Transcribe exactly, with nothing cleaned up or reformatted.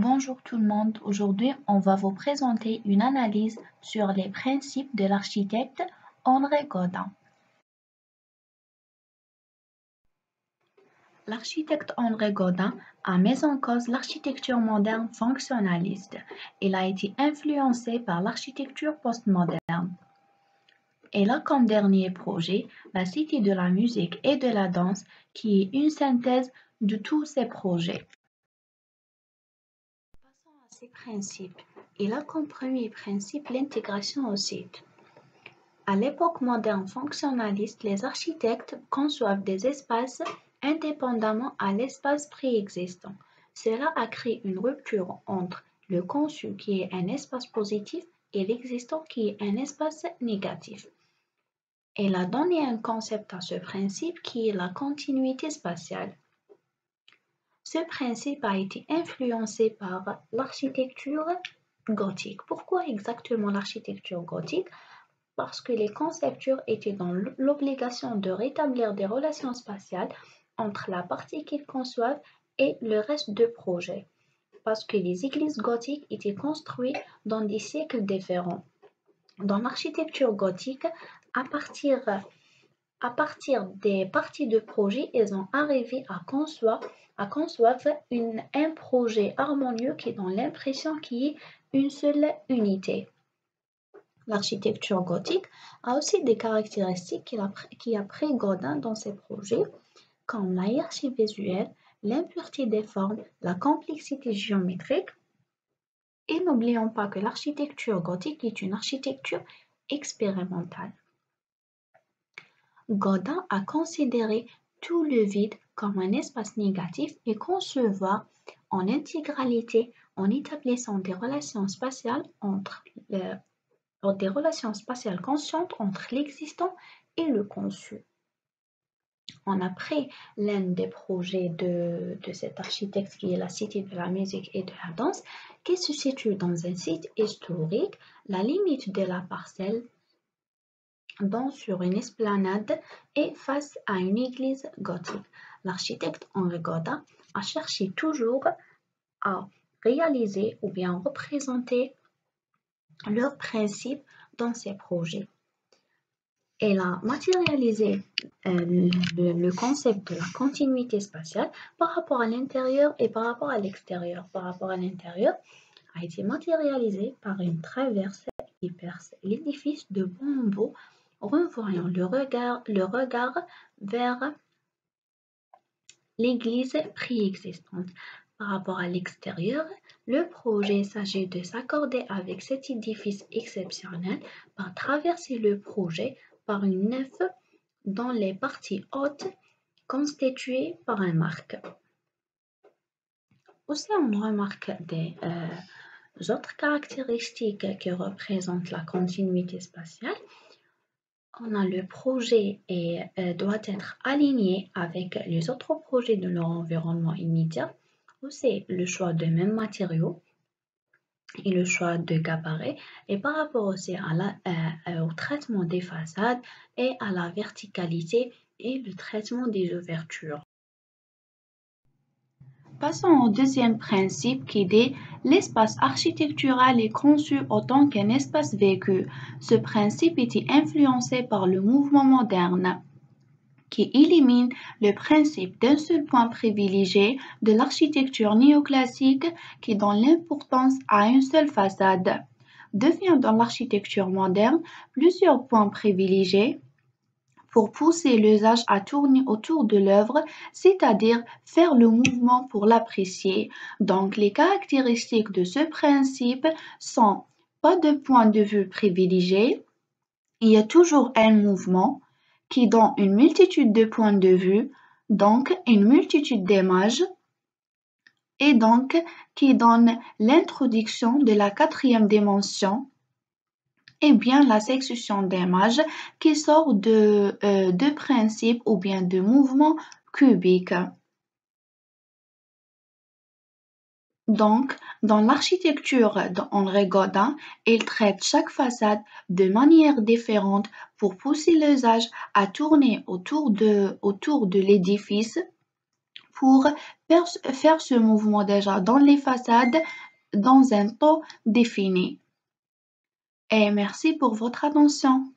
Bonjour tout le monde, aujourd'hui on va vous présenter une analyse sur les principes de l'architecte André Gaudin. L'architecte André Gaudin a mis en cause l'architecture moderne fonctionnaliste. Il a été influencé par l'architecture postmoderne. Il a comme dernier projet la Cité de la musique et de la danse qui est une synthèse de tous ces projets. Passons à ces principes. Il a comme premier principe l'intégration au site. À l'époque moderne fonctionnaliste, les architectes conçoivent des espaces indépendamment à l'espace préexistant. Cela a créé une rupture entre le conçu qui est un espace positif et l'existant qui est un espace négatif. Elle a donné un concept à ce principe qui est la continuité spatiale. Ce principe a été influencé par l'architecture gothique. Pourquoi exactement l'architecture gothique? Parce que les concepteurs étaient dans l'obligation de rétablir des relations spatiales entre la partie qu'ils conçoivent et le reste du projet. Parce que les églises gothiques étaient construites dans des siècles différents. Dans l'architecture gothique, à partir À partir des parties de projet, ils ont arrivé à concevoir, à concevoir une, un projet harmonieux qui donne l'impression qu'il y ait une seule unité. L'architecture gothique a aussi des caractéristiques qu'il a, qui a pris Gaudin dans ses projets, comme la hiérarchie visuelle, l'impureté des formes, la complexité géométrique. Et n'oublions pas que l'architecture gothique est une architecture expérimentale. Gaudin a considéré tout le vide comme un espace négatif et concevoir en intégralité en établissant des relations spatiales entre le, des relations spatiales conscientes entre l'existant et le conçu. On a pris l'un des projets de, de cet architecte qui est la Cité de la musique et de la danse qui se situe dans un site historique. La limite de la parcelle dans sur une esplanade et face à une église gothique. L'architecte André Gaudin a cherché toujours à réaliser ou bien représenter leurs principes dans ses projets. Elle a matérialisé euh, le, le concept de la continuité spatiale par rapport à l'intérieur et par rapport à l'extérieur. Par rapport à l'intérieur, a été matérialisé par une traverse qui perce l'édifice de bout en bout, renvoyant le regard, le regard vers l'église préexistante. Par rapport à l'extérieur, le projet s'agit de s'accorder avec cet édifice exceptionnel par traverser le projet par une nef dont les parties hautes constituées par un arc. Aussi, on remarque des euh, autres caractéristiques qui représentent la continuité spatiale. On a le projet et euh, doit être aligné avec les autres projets de leur environnement immédiat. Aussi, le choix de mêmes matériaux et le choix de gabarit. Et par rapport aussi à la, euh, au traitement des façades et à la verticalité et le traitement des ouvertures. Passons au deuxième principe qui dit l'espace architectural est conçu autant qu'un espace vécu. Ce principe était influencé par le mouvement moderne qui élimine le principe d'un seul point privilégié de l'architecture néoclassique qui donne l'importance à une seule façade. Devient dans l'architecture moderne plusieurs points privilégiés pour pousser l'usage à tourner autour de l'œuvre, c'est-à-dire faire le mouvement pour l'apprécier. Donc, les caractéristiques de ce principe sont pas de point de vue privilégié, il y a toujours un mouvement qui donne une multitude de points de vue, donc une multitude d'images, et donc qui donne l'introduction de la quatrième dimension, et bien la succession d'images qui sort de, euh, de principes ou bien de mouvements cubiques. Donc, dans l'architecture d'André Gaudin, il traite chaque façade de manière différente pour pousser l'usage à tourner autour de, autour de l'édifice pour faire, faire ce mouvement déjà dans les façades dans un temps défini. Et merci pour votre attention.